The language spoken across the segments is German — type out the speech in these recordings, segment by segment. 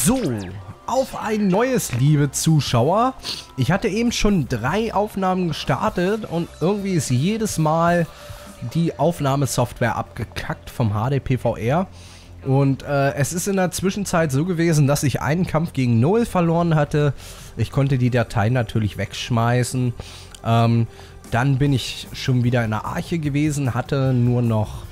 So, auf ein neues, liebe Zuschauer. Ich hatte eben schon 3 Aufnahmen gestartet und irgendwie ist jedes Mal die Aufnahmesoftware abgekackt vom HDPVR. Und es ist in der Zwischenzeit so gewesen, dass ich einen Kampf gegen Noel verloren hatte. Ich konnte die Datei natürlich wegschmeißen. Dann bin ich schon wieder in der Arche gewesen, hatte nur noch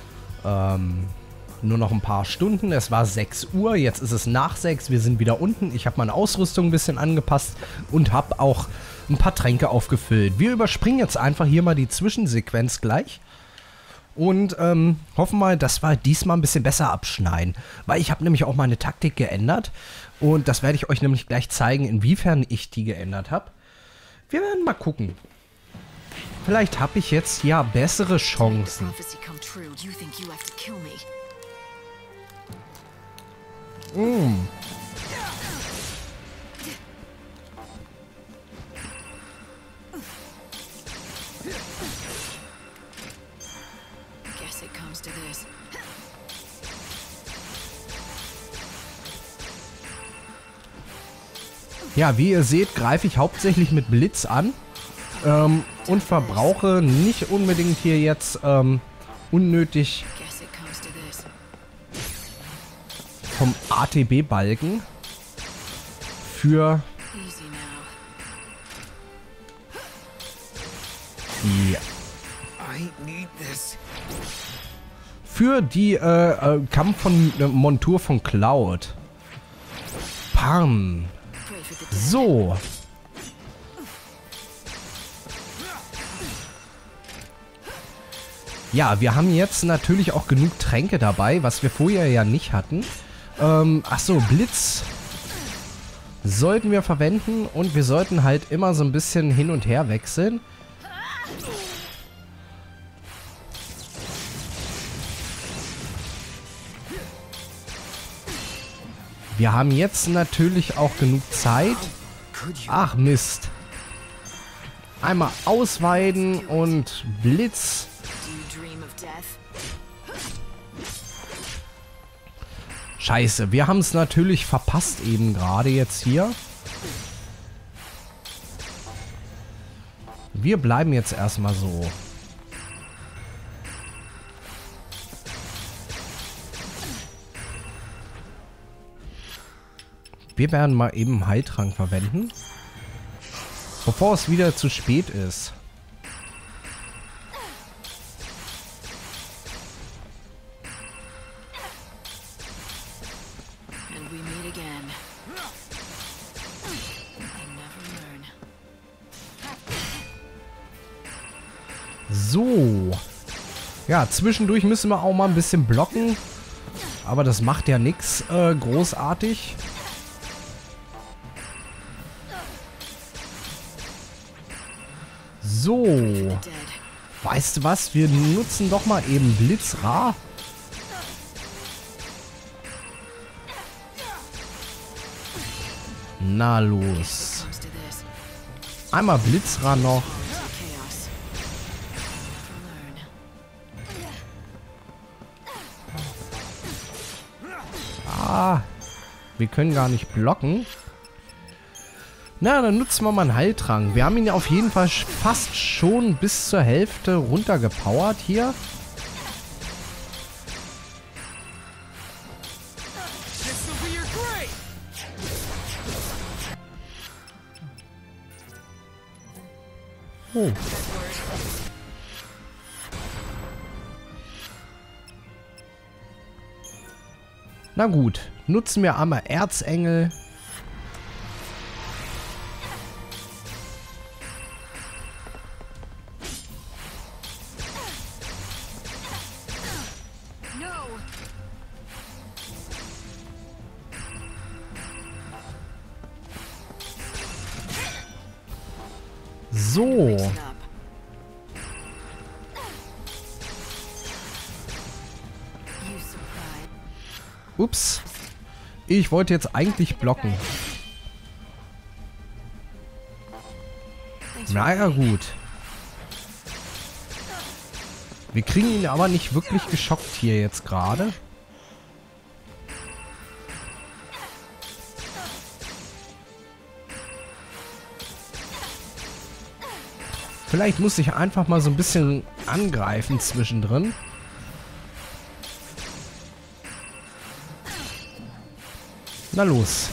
ein paar Stunden. Es war 6 Uhr, jetzt ist es nach 6, wir sind wieder unten. Ich habe meine Ausrüstung ein bisschen angepasst und habe auch ein paar Tränke aufgefüllt. Wir überspringen jetzt einfach hier mal die Zwischensequenz gleich. Und hoffen mal, dass wir diesmal ein bisschen besser abschneiden. Weil ich habe nämlich auch meine Taktik geändert. Und das werde ich euch nämlich gleich zeigen, inwiefern ich die geändert habe. Wir werden mal gucken. Vielleicht habe ich jetzt ja bessere Chancen. Ja, wie ihr seht, greife ich hauptsächlich mit Blitz an und verbrauche nicht unbedingt hier jetzt unnötig vom ATB-Balken für die Kampf von Montur von Cloud. Pam. So. Ja, wir haben jetzt natürlich auch genug Tränke dabei, was wir vorher ja nicht hatten. Achso, Blitz sollten wir verwenden und wir sollten halt immer so ein bisschen hin und her wechseln. Wir haben jetzt natürlich auch genug Zeit. Ach Mist. Einmal ausweiden und Blitz. Scheiße, wir haben es natürlich verpasst eben gerade jetzt hier. Wir bleiben jetzt erstmal so. Wir werden mal eben Heiltrank verwenden, bevor es wieder zu spät ist. So. Ja, zwischendurch müssen wir auch mal ein bisschen blocken. Aber das macht ja nichts großartig. So. Weißt du was? Wir nutzen doch mal eben Blitzra. Na los. Einmal Blitzra noch. Ah. Wir können gar nicht blocken. Na, dann nutzen wir mal einen Heiltrank. Wir haben ihn ja auf jeden Fall fast schon bis zur Hälfte runtergepowert hier. Oh. Na gut, nutzen wir einmal Erzengel. So. Ups. Ich wollte jetzt eigentlich blocken. Na ja, gut. Wir kriegen ihn aber nicht wirklich geschockt hier jetzt gerade. Vielleicht muss ich einfach mal so ein bisschen angreifen zwischendrin. Na los.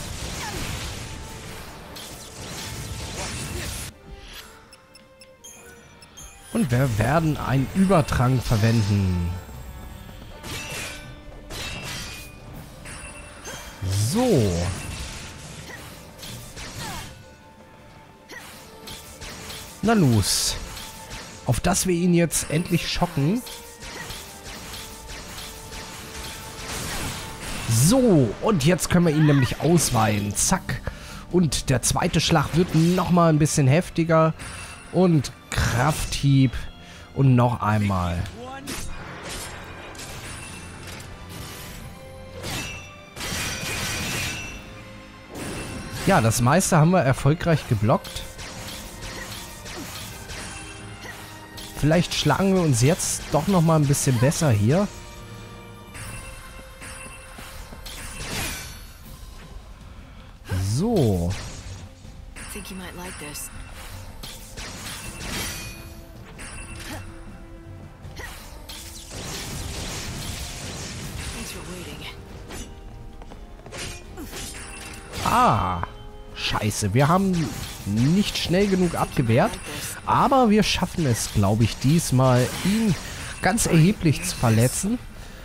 Und wir werden einen Übertrank verwenden. So. Na los. Auf dass wir ihn jetzt endlich schocken. So, und jetzt können wir ihn nämlich ausweihen. Zack. Und der zweite Schlag wird nochmal ein bisschen heftiger. Und Krafthieb. Und noch einmal. Ja, das meiste haben wir erfolgreich geblockt. Vielleicht schlagen wir uns jetzt doch noch mal ein bisschen besser hier. So. Ah, scheiße. Wir haben nicht schnell genug abgewehrt. Aber wir schaffen es, glaube ich, diesmal, ihn ganz erheblich zu verletzen.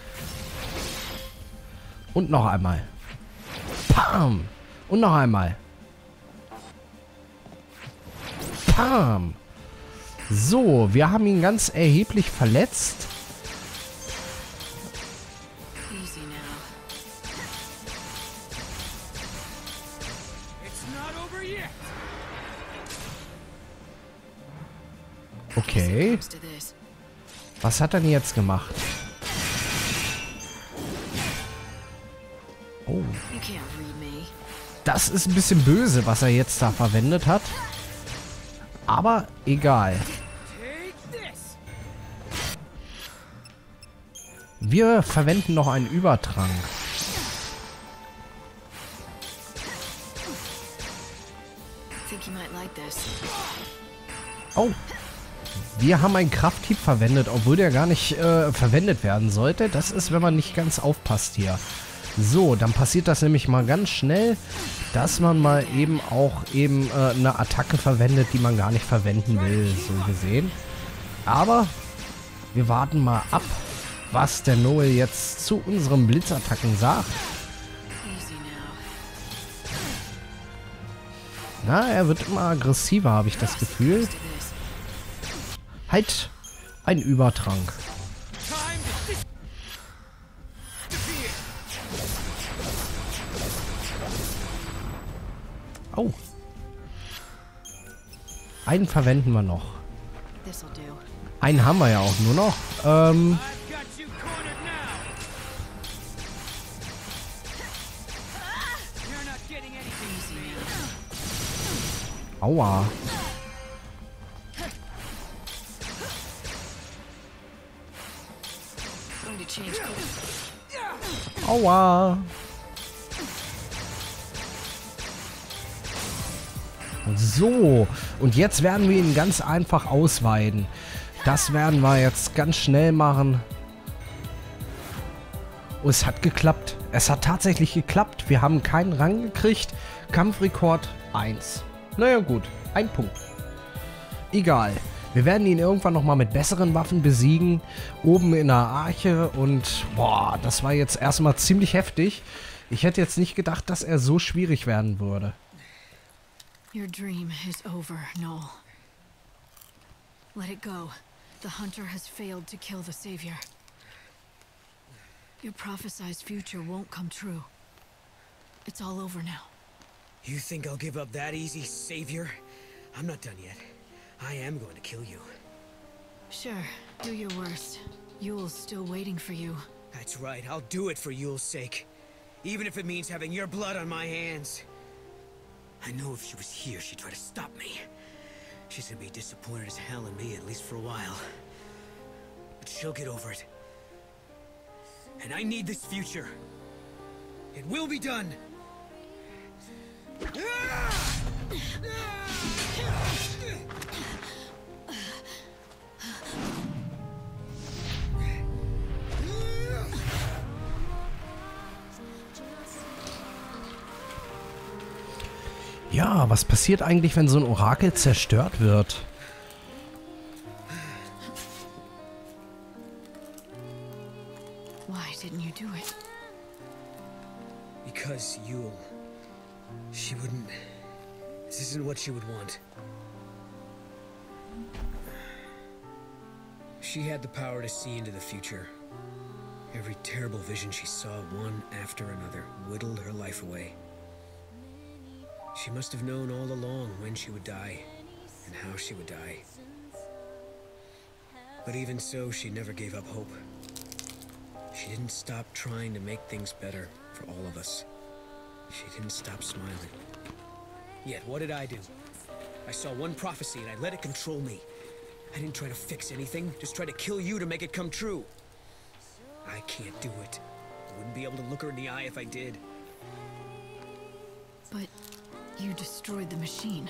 Und noch einmal. Pam! Und noch einmal. Pam! So, wir haben ihn ganz erheblich verletzt. Okay. Was hat er denn jetzt gemacht? Oh. Das ist ein bisschen böse, was er jetzt da verwendet hat. Aber egal. Wir verwenden noch einen Übertrank. Oh. Wir haben einen Krafthieb verwendet, obwohl der gar nicht verwendet werden sollte. Das ist, wenn man nicht ganz aufpasst hier. So, dann passiert das nämlich mal ganz schnell, dass man mal eben auch eine Attacke verwendet, die man gar nicht verwenden will, so gesehen. Aber wir warten mal ab, was der Noel jetzt zu unseren Blitzattacken sagt. Na, er wird immer aggressiver, habe ich das Gefühl. Halt, ein Übertrank. Oh. Einen verwenden wir noch. Einen haben wir ja auch nur noch. Aua. Aua. So, und jetzt werden wir ihn ganz einfach ausweiden. Das werden wir jetzt ganz schnell machen. Oh, es hat geklappt. Es hat tatsächlich geklappt. Wir haben keinen Rang gekriegt. Kampfrekord 1. Naja gut, ein Punkt. Egal. Wir werden ihn irgendwann nochmal mit besseren Waffen besiegen. Oben in der Arche. Und boah, das war jetzt erstmal ziemlich heftig. Ich hätte jetzt nicht gedacht, dass er so schwierig werden würde. Your dream is over, Noel. Let it go. The hunter has failed to kill the savior. Your prophesized future won't come true. It's all over now. You think I'll give up that easy, savior? I'm not done yet. I am going to kill you. Sure, do your worst. Yule's still waiting for you. That's right, I'll do it for Yule's sake. Even if it means having your blood on my hands. I know if she was here, she'd try to stop me. She's gonna be disappointed as hell in me, at least for a while. But she'll get over it. And I need this future. It will be done! Ja, was passiert eigentlich, wenn so ein Orakel zerstört wird? Why didn't you do it? Because Yule... She wouldn't... This isn't what she would want. She had the power to see into the future. Every terrible vision she saw, one after another, whittled her life away. She must have known all along when she would die, and how she would die. But even so, she never gave up hope. She didn't stop trying to make things better for all of us. She didn't stop smiling. Yet, what did I do? I saw one prophecy and I let it control me. I didn't try to fix anything, just try to kill you to make it come true. I can't do it. I wouldn't be able to look her in the eye if I did. But you destroyed the machine.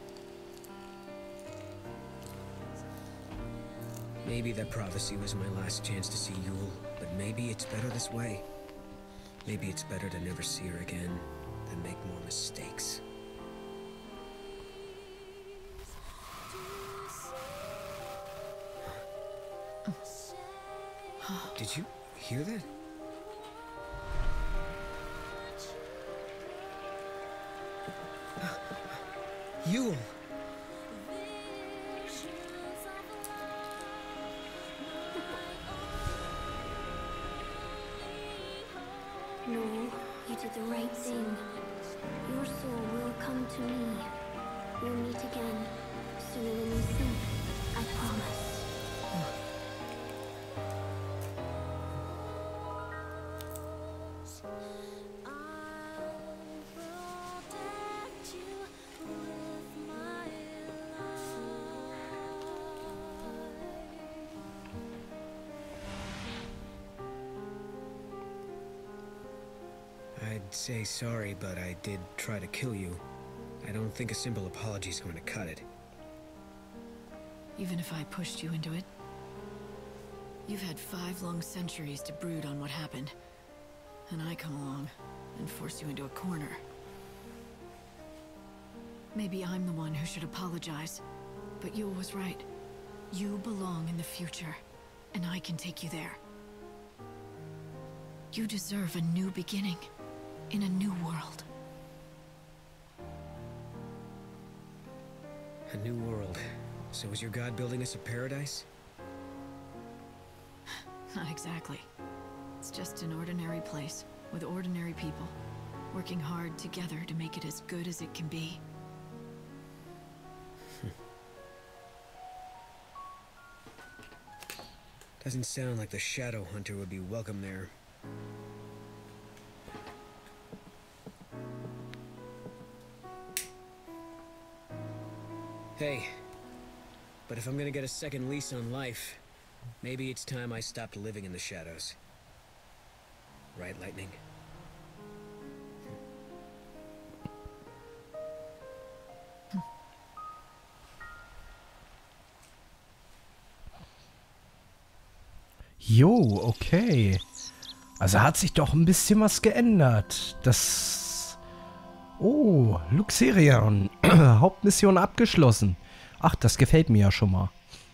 Maybe that prophecy was my last chance to see Yule, but maybe it's better this way. Maybe it's better to never see her again than make more mistakes. Did you hear that? Yule! No, you did the right thing. Your soul will come to me. We'll meet again, sooner than you think. I promise. I'd say sorry, but I did try to kill you. I don't think a simple apology is going to cut it. Even if I pushed you into it. You've had 5 long centuries to brood on what happened. And I come along and force you into a corner. Maybe I'm the one who should apologize. But Yule was right. You belong in the future, and I can take you there. You deserve a new beginning, in a new world. A new world. So is your god building us a paradise? Not exactly. It's just an ordinary place, with ordinary people, working hard together to make it as good as it can be. Doesn't sound like the Shadow Hunter would be welcome there. Hey, but if I'm gonna get a second lease on life, maybe it's time I stopped living in the shadows. Right, Lightning? Jo, okay. Also hat sich doch ein bisschen was geändert. Das... Oh, Luxerion. Hauptmission abgeschlossen. Ach, das gefällt mir ja schon mal.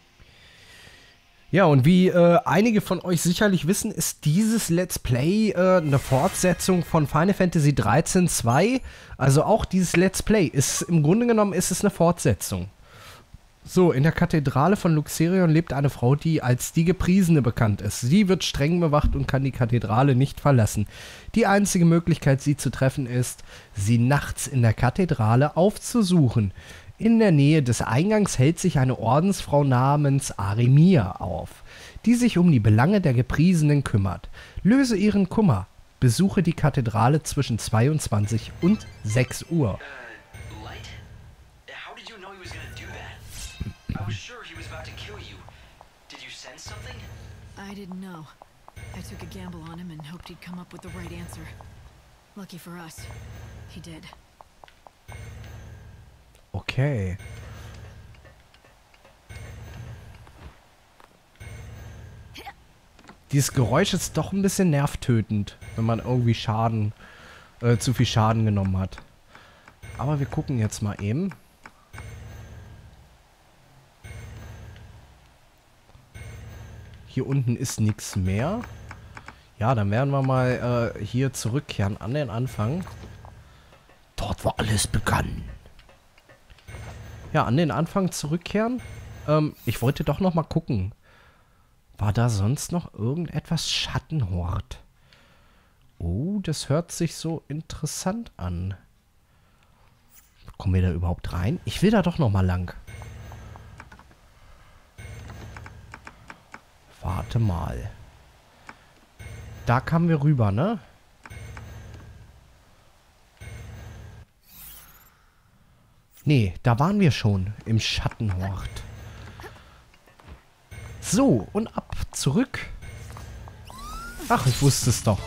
Ja, und wie einige von euch sicherlich wissen, ist dieses Let's Play eine Fortsetzung von Final Fantasy 13 2. Also auch dieses Let's Play ist, im Grunde genommen ist es eine Fortsetzung. So, in der Kathedrale von Luxerion lebt eine Frau, die als die Gepriesene bekannt ist. Sie wird streng bewacht und kann die Kathedrale nicht verlassen. Die einzige Möglichkeit, sie zu treffen, ist, sie nachts in der Kathedrale aufzusuchen. In der Nähe des Eingangs hält sich eine Ordensfrau namens Arimia auf, die sich um die Belange der Gepriesenen kümmert. Löse ihren Kummer. Besuche die Kathedrale zwischen 22 und 6 Uhr. Light? How did you know he was gonna do that? I was sure he was about to kill you. Did you sense something? I didn't know. I took a gamble on him and hoped he'd come up with the right answer. Lucky for us, he did. Okay. Dieses Geräusch ist doch ein bisschen nervtötend, wenn man irgendwie zu viel Schaden genommen hat. Aber wir gucken jetzt mal eben. Hier unten ist nichts mehr. Ja, dann werden wir mal hier zurückkehren an den Anfang. Dort, wo alles begann. Ja, an den Anfang zurückkehren. Ich wollte doch noch mal gucken. War da sonst noch irgendetwas? Schattenhort. Oh, das hört sich so interessant an. Kommen wir da überhaupt rein? Ich will da doch noch mal lang. Warte mal. Da kamen wir rüber, ne? Nee, da waren wir schon im Schattenhort. So, und ab zurück. Ach, ich wusste es doch.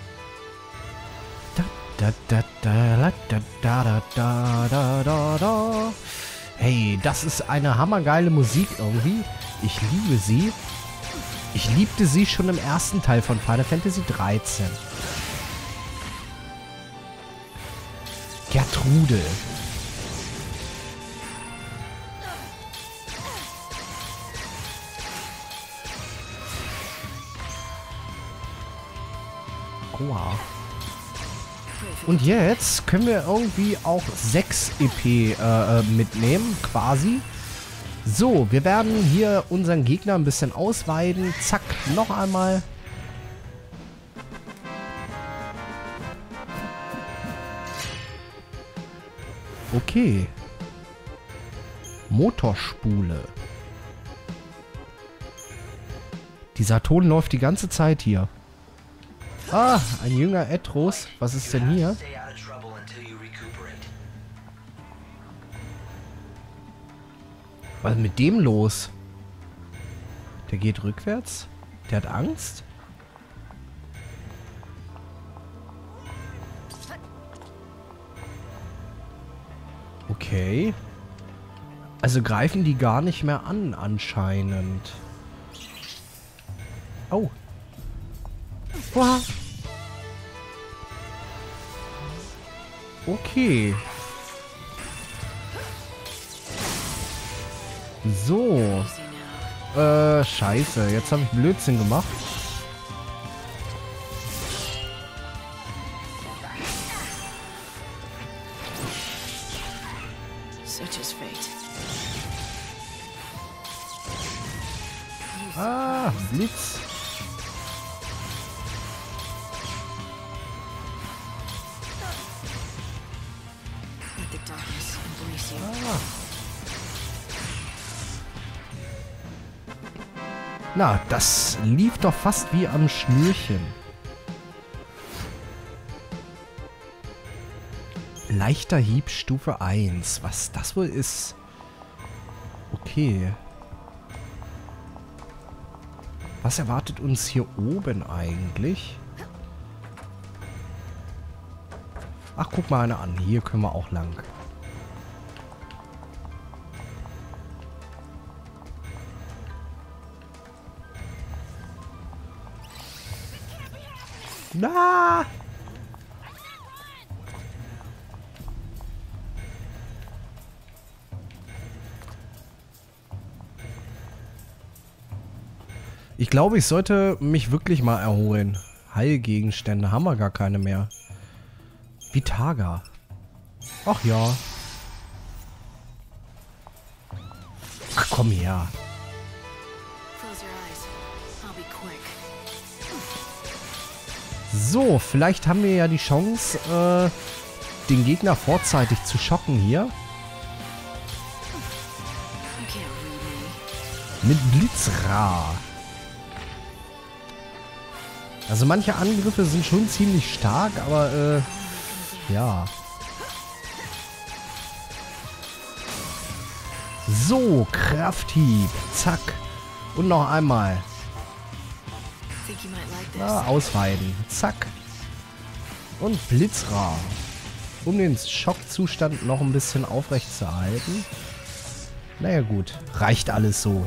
Hey, das ist eine hammergeile Musik irgendwie. Ich liebe sie. Ich liebte sie schon im ersten Teil von Final Fantasy 13. Gertrude. Aua. Und jetzt können wir irgendwie auch 6 EP mitnehmen, quasi. So, wir werden hier unseren Gegner ein bisschen ausweiden. Zack, noch einmal. Okay. Motorspule. Dieser Ton läuft die ganze Zeit hier. Ah, ein junger Etros. Was ist denn hier? Was ist mit dem los? Der geht rückwärts? Der hat Angst? Okay. Also greifen die gar nicht mehr an, anscheinend. Oh. Wow. Okay. So. Scheiße. Jetzt habe ich Blödsinn gemacht. Ah, Blitz. Na, das lief doch fast wie am Schnürchen. Leichter Hieb Stufe 1. Was das wohl ist? Okay. Was erwartet uns hier oben eigentlich? Ach, guck mal eine an. Hier können wir auch lang. Na! Ich glaube, ich sollte mich wirklich mal erholen. Heilgegenstände haben wir gar keine mehr. Vitaga. Ach ja. Ach, komm her. So, vielleicht haben wir ja die Chance, den Gegner vorzeitig zu schocken hier. Mit Blitzra. Also manche Angriffe sind schon ziemlich stark, aber ja. So, Krafthieb. Zack. Und noch einmal. Na, ausweiden. Zack. Und Blitzra. Um den Schockzustand noch ein bisschen aufrecht zu erhalten. Naja gut, reicht alles so.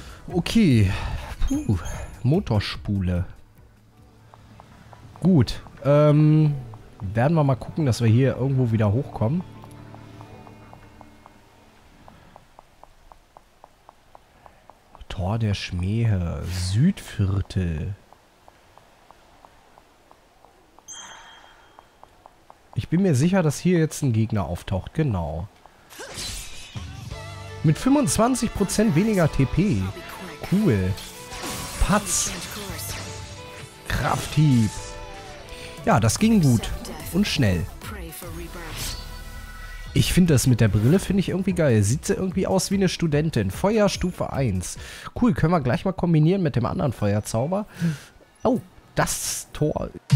Okay. Puh. Motorspule. Gut. Werden wir mal gucken, dass wir hier irgendwo wieder hochkommen. Tor der Schmähe. Südviertel. Ich bin mir sicher, dass hier jetzt ein Gegner auftaucht. Genau. Mit 25% weniger TP. Cool. Patz. Krafthieb. Ja, das ging gut. Und schnell. Ich finde das mit der Brille, finde ich irgendwie geil. Sieht sie irgendwie aus wie eine Studentin. Feuerstufe 1. Cool, können wir gleich mal kombinieren mit dem anderen Feuerzauber. Oh, das Tor